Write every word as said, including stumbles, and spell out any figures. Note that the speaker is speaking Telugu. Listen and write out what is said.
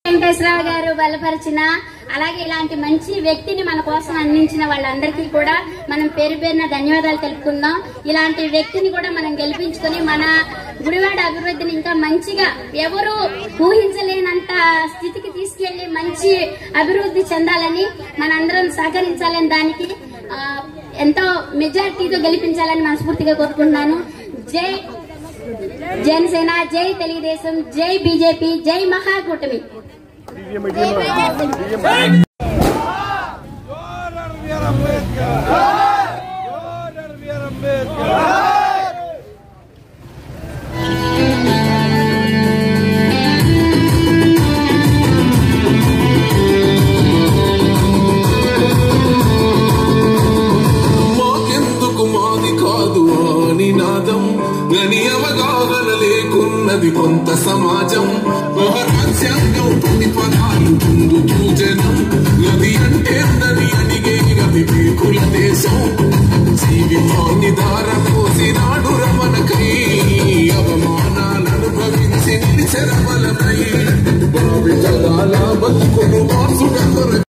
వెంకటేశ్వరరావు గారు బలపరిచిన అలాగే ఇలాంటి మంచి వ్యక్తిని మన కోసం అందించిన వాళ్ళందరికీ కూడా మనం పేరు పేరున ధన్యవాదాలు తెలుపుకుందాం. ఇలాంటి వ్యక్తిని కూడా మనం గెలిపించుకొని మన గుడివాడ అభివృద్ధిని ఇంకా మంచిగా ఎవరు ఊహించలేనంత స్థితికి తీసుకెళ్లి మంచి అభివృద్ధి చెందాలని మనందరం సహకరించాలని దానికి ఎంతో మెజార్టీతో గెలిపించాలని మనస్ఫూర్తిగా కోరుకుంటున్నాను. జై జనసేన, జై తెలుగుదేశం, జై బీజేపీ, జై మహాకూటమి. మాకెందుకు మాది కాదు అని నాదం గని అవగాహన లేకున్నది కొంత సమాజం. రాజ్యాంగం కొన్ని పదాలు పొందుతూ జనం గది అంటే నది అడిగే గది వేకుల దేశం. జీవితాన్ని దారపోసినాడు రమణకై అవమానాలను అనుభవించి నిలిచెరమలనై భావితగాల బతుకును మార్చుట